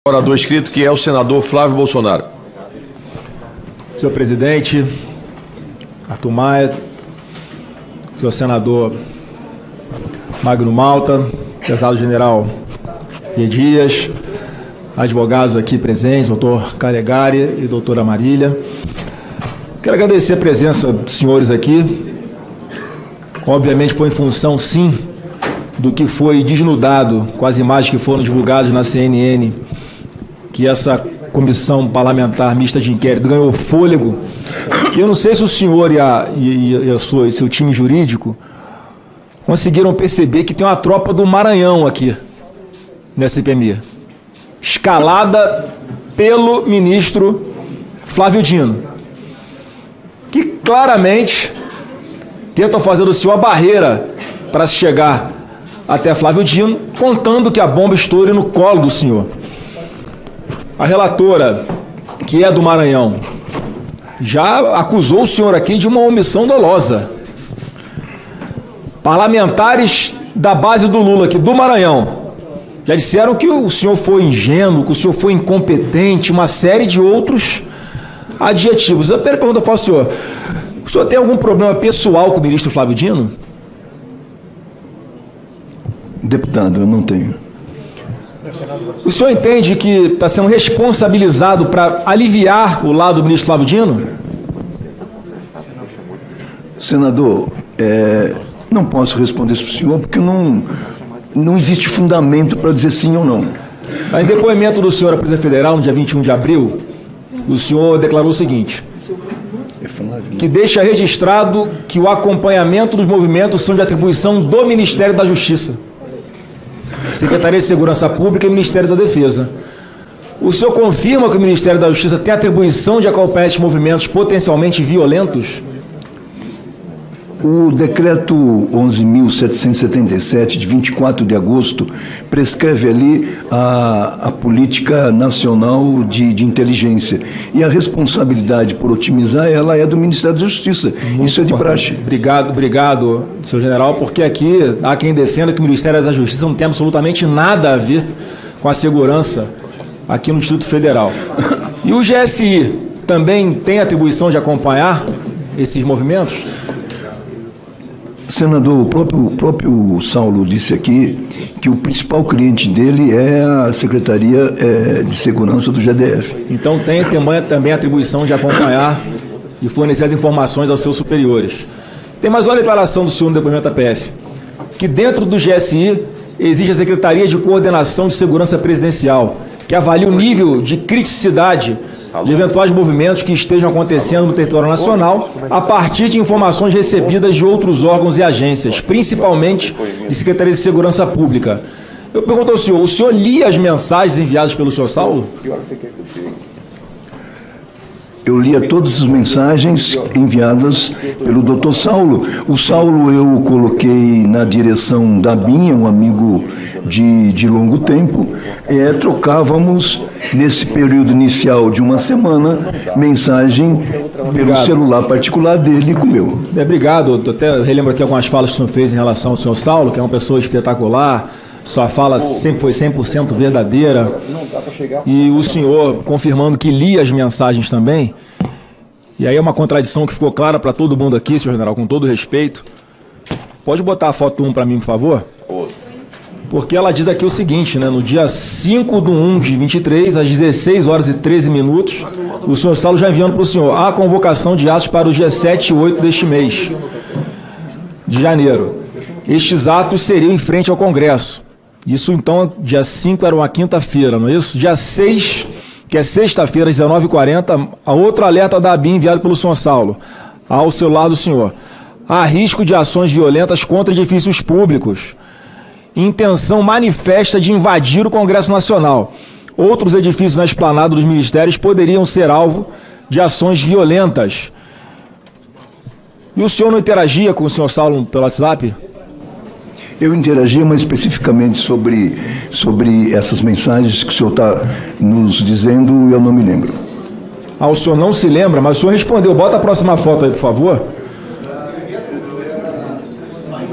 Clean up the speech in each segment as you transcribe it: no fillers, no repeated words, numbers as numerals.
Orador escrito, que é o senador Flávio Bolsonaro. Senhor presidente, Arthur Maia, senhor senador Magno Malta, prezado general E. Dias, advogados aqui presentes, doutor Calegari e doutora Marília. Quero agradecer a presença dos senhores aqui. Obviamente foi em função, sim, do que foi desnudado com as imagens que foram divulgadas na CNN, que essa comissão parlamentar mista de inquérito ganhou fôlego. E eu não sei se o senhor e seu time jurídico conseguiram perceber que tem uma tropa do Maranhão aqui, nessa CPMI, escalada pelo ministro Flávio Dino, que claramente tentam fazer do senhor a barreira para se chegar até Flávio Dino, contando que a bomba estoure no colo do senhor. A relatora, que é do Maranhão, já acusou o senhor aqui de uma omissão dolosa. Parlamentares da base do Lula, aqui do Maranhão, já disseram que o senhor foi ingênuo, que o senhor foi incompetente, uma série de outros adjetivos. A primeira pergunta eu faço ao senhor: o senhor tem algum problema pessoal com o ministro Flávio Dino? Deputado, eu não tenho. O senhor entende que está sendo responsabilizado para aliviar o lado do ministro Flávio Dino? Senador, não posso responder isso para o senhor porque não existe fundamento para dizer sim ou não. Em depoimento do senhor à Polícia Federal, no dia 21 de abril, o senhor declarou o seguinte: que deixa registrado que o acompanhamento dos movimentos são de atribuição do Ministério da Justiça, Secretaria de Segurança Pública e Ministério da Defesa. O senhor confirma que o Ministério da Justiça tem atribuição de acompanhar esses movimentos potencialmente violentos? O decreto 11.777, de 24 de agosto, prescreve ali a política nacional de inteligência. E a responsabilidade por otimizar ela é do Ministério da Justiça. Muito Isso é de importante. praxe. Obrigado, senhor general, porque aqui há quem defenda que o Ministério da Justiça não tem absolutamente nada a ver com a segurança aqui no Distrito Federal. E o GSI também tem atribuição de acompanhar esses movimentos? Senador, o próprio Saulo disse aqui que o principal cliente dele é a Secretaria de Segurança do GDF. Então tem também atribuição de acompanhar e fornecer as informações aos seus superiores. Tem mais uma declaração do senhor no depoimento da PF, que dentro do GSI existe a Secretaria de Coordenação de Segurança Presidencial, que avalia o nível de criticidade de eventuais movimentos que estejam acontecendo no território nacional a partir de informações recebidas de outros órgãos e agências, principalmente de Secretaria de Segurança Pública. Eu pergunto ao senhor, o senhor lia as mensagens enviadas pelo senhor Saulo? Eu lia todas as mensagens enviadas pelo doutor Saulo. O Saulo eu coloquei na direção da BIM, um amigo de longo tempo. Trocávamos, nesse período inicial de uma semana, mensagem pelo celular particular dele com o meu. Obrigado. Eu até relembro aqui algumas falas que o senhor fez em relação ao senhor Saulo, que é uma pessoa espetacular. Sua fala sempre foi 100% verdadeira. E o senhor confirmando que lia as mensagens também. E aí é uma contradição que ficou clara para todo mundo aqui, senhor general, com todo respeito. Pode botar a foto 1 para mim, por favor? Porque ela diz aqui o seguinte, né? No dia 5/1/23, às 16 horas e 13 minutos, o senhor Saulo já enviando para o senhor a convocação de atos para os dias 7 e 8 deste mês de janeiro. Estes atos seriam em frente ao Congresso. Isso, então, dia 5 era uma quinta-feira, não é isso? Dia 6, que é sexta-feira, às 19h40, a outro alerta da ABIN enviado pelo senhor Saulo, ao celular do senhor. Há risco de ações violentas contra edifícios públicos. Intenção manifesta de invadir o Congresso Nacional. Outros edifícios na esplanada dos ministérios poderiam ser alvo de ações violentas. E o senhor não interagia com o senhor Saulo pelo WhatsApp? Eu interagia mais especificamente sobre essas mensagens que o senhor está nos dizendo, eu não me lembro. O senhor não se lembra, mas o senhor respondeu. Bota a próxima foto aí, por favor.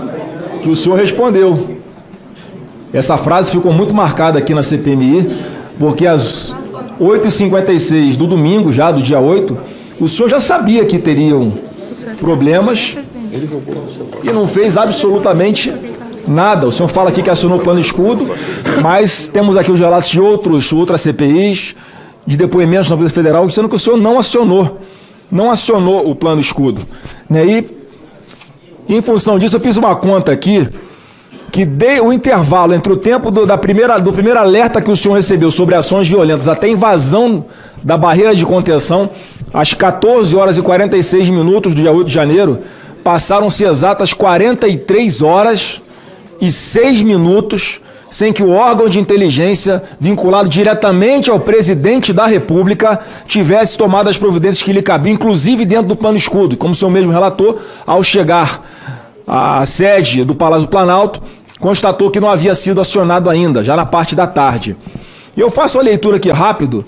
Que o senhor respondeu. Essa frase ficou muito marcada aqui na CPMI. porque às 8h56 do domingo, já do dia 8, o senhor já sabia que teriam problemas e não fez absolutamente nada. O senhor fala aqui que acionou o plano escudo, mas temos aqui os relatos de outras CPIs, de depoimentos na Polícia Federal, dizendo que o senhor não acionou o plano escudo. E, em função disso, eu fiz uma conta aqui, que dei o intervalo entre o tempo do primeiro alerta que o senhor recebeu sobre ações violentas até a invasão da barreira de contenção, às 14 horas e 46 minutos do dia 8 de janeiro, passaram-se exatas 43 horas e 6 minutos sem que o órgão de inteligência, vinculado diretamente ao presidente da República, tivesse tomado as providências que lhe cabiam, inclusive dentro do plano escudo. Como o senhor mesmo relatou, ao chegar à sede do Palácio do Planalto, constatou que não havia sido acionado ainda, já na parte da tarde. E eu faço a leitura aqui rápido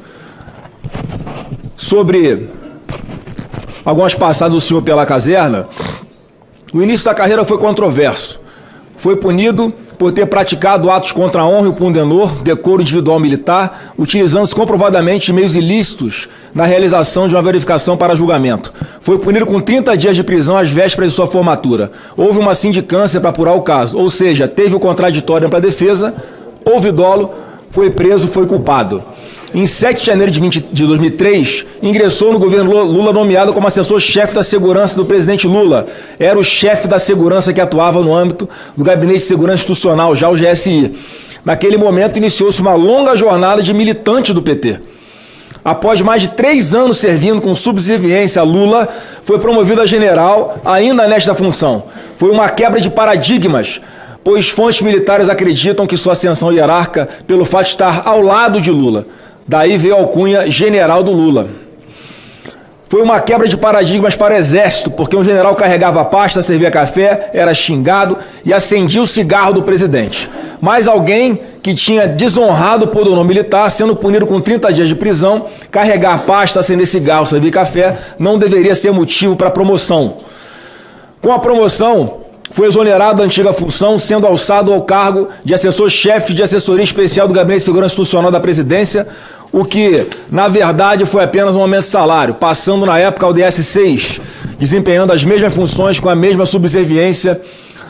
sobre algumas passadas do senhor pela caserna. O início da carreira foi controverso. Foi punido por ter praticado atos contra a honra e o pundonor, decoro individual militar, utilizando-se comprovadamente de meios ilícitos na realização de uma verificação para julgamento. Foi punido com 30 dias de prisão às vésperas de sua formatura. Houve uma sindicância para apurar o caso, ou seja, teve o contraditório para a defesa, houve dolo, foi preso, foi culpado. Em 7 de janeiro de 2003, ingressou no governo Lula nomeado como assessor-chefe da segurança do presidente Lula. Era o chefe da segurança que atuava no âmbito do Gabinete de Segurança Institucional, já o GSI. Naquele momento, iniciou-se uma longa jornada de militante do PT. Após mais de 3 anos servindo com subserviência a Lula, foi promovido a general, ainda nesta função. Foi uma quebra de paradigmas, pois fontes militares acreditam que sua ascensão hierárquica pelo fato de estar ao lado de Lula. Daí veio a alcunha general do Lula. Foi uma quebra de paradigmas para o Exército, porque um general carregava a pasta, servia café, era xingado e acendia o cigarro do presidente. Mas alguém que tinha desonrado o pundonor militar, sendo punido com 30 dias de prisão, carregar a pasta, acender cigarro, servir café, não deveria ser motivo para promoção. Com a promoção, foi exonerado da antiga função, sendo alçado ao cargo de assessor-chefe de assessoria especial do Gabinete de Segurança Institucional da Presidência, o que, na verdade, foi apenas um aumento de salário, passando na época ao DS6, desempenhando as mesmas funções com a mesma subserviência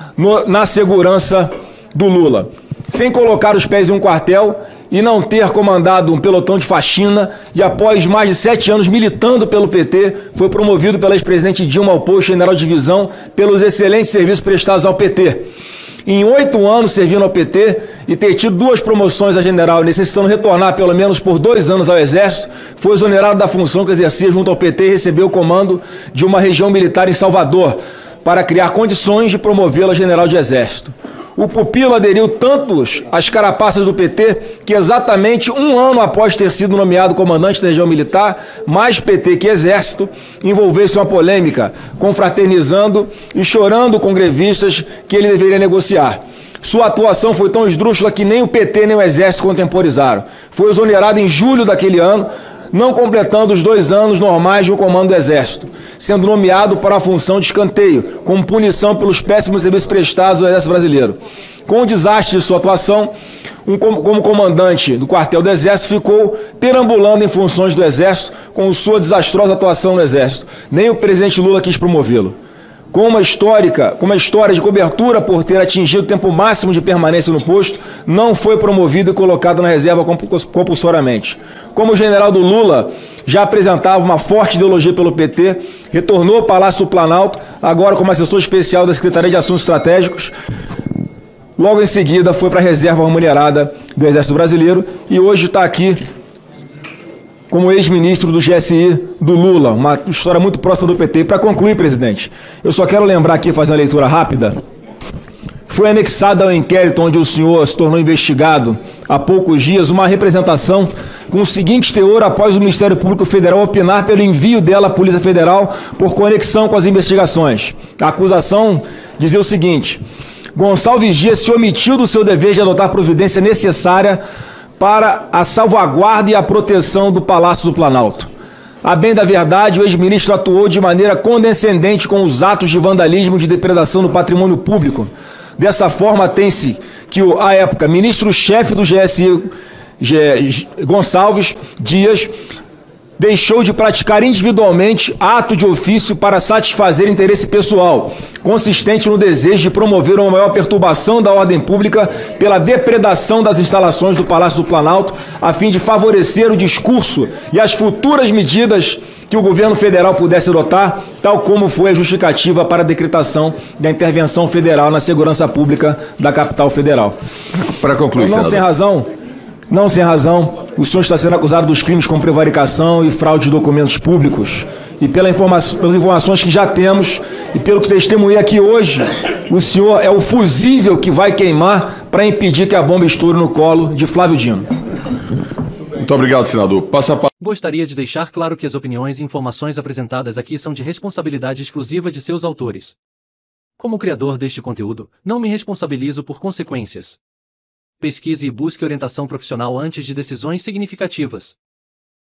na segurança do Lula. Sem colocar os pés em um quartel e não ter comandado um pelotão de faxina, e após mais de 7 anos militando pelo PT, foi promovido pela ex-presidente Dilma ao posto de general de divisão pelos excelentes serviços prestados ao PT. Em 8 anos servindo ao PT e ter tido 2 promoções a general, necessitando retornar pelo menos por 2 anos ao Exército, foi exonerado da função que exercia junto ao PT e recebeu o comando de uma região militar em Salvador, para criar condições de promovê-lo a general de Exército. O pupilo aderiu tanto às carapaças do PT que exatamente 1 ano após ter sido nomeado comandante da região militar, mais PT que Exército, envolveu-se uma polêmica, confraternizando e chorando com grevistas que ele deveria negociar. Sua atuação foi tão esdrúxula que nem o PT nem o Exército contemporizaram. Foi exonerado em julho daquele ano, não completando os 2 anos normais de um comando do Exército, sendo nomeado para a função de escanteio, como punição pelos péssimos serviços prestados ao Exército Brasileiro. Com o desastre de sua atuação, como comandante do quartel do Exército, ficou perambulando em funções do Exército com sua desastrosa atuação no Exército. Nem o presidente Lula quis promovê-lo. Com uma história de cobertura por ter atingido o tempo máximo de permanência no posto, não foi promovido e colocado na reserva compulsoriamente. Como o general do Lula já apresentava uma forte ideologia pelo PT, retornou ao Palácio do Planalto, agora como assessor especial da Secretaria de Assuntos Estratégicos. Logo em seguida foi para a reserva remunerada do Exército Brasileiro e hoje está aqui como ex-ministro do GSI do Lula, uma história muito próxima do PT. Para concluir, presidente, eu só quero lembrar aqui, fazer uma leitura rápida, foi anexada ao inquérito onde o senhor se tornou investigado há poucos dias uma representação com o seguinte teor após o Ministério Público Federal opinar pelo envio dela à Polícia Federal por conexão com as investigações. A acusação dizia o seguinte: Gonçalves Dias se omitiu do seu dever de adotar providência necessária para a salvaguarda e a proteção do Palácio do Planalto. A bem da verdade, o ex-ministro atuou de maneira condescendente com os atos de vandalismo e de depredação do patrimônio público. Dessa forma, tem-se que, à época, ministro-chefe do GSI Gonçalves Dias deixou de praticar individualmente ato de ofício para satisfazer interesse pessoal, consistente no desejo de promover uma maior perturbação da ordem pública pela depredação das instalações do Palácio do Planalto, a fim de favorecer o discurso e as futuras medidas que o governo federal pudesse adotar, tal como foi a justificativa para a decretação da intervenção federal na segurança pública da capital federal. Para concluir, senador. Não sem razão, o senhor está sendo acusado dos crimes como prevaricação e fraude de documentos públicos. E pelas informações que já temos e pelo que testemunhei aqui hoje, o senhor é o fusível que vai queimar para impedir que a bomba estoure no colo de Flávio Dino. Muito obrigado, senador. Passa a palavra. Gostaria de deixar claro que as opiniões e informações apresentadas aqui são de responsabilidade exclusiva de seus autores. Como criador deste conteúdo, não me responsabilizo por consequências. Pesquise e busque orientação profissional antes de decisões significativas.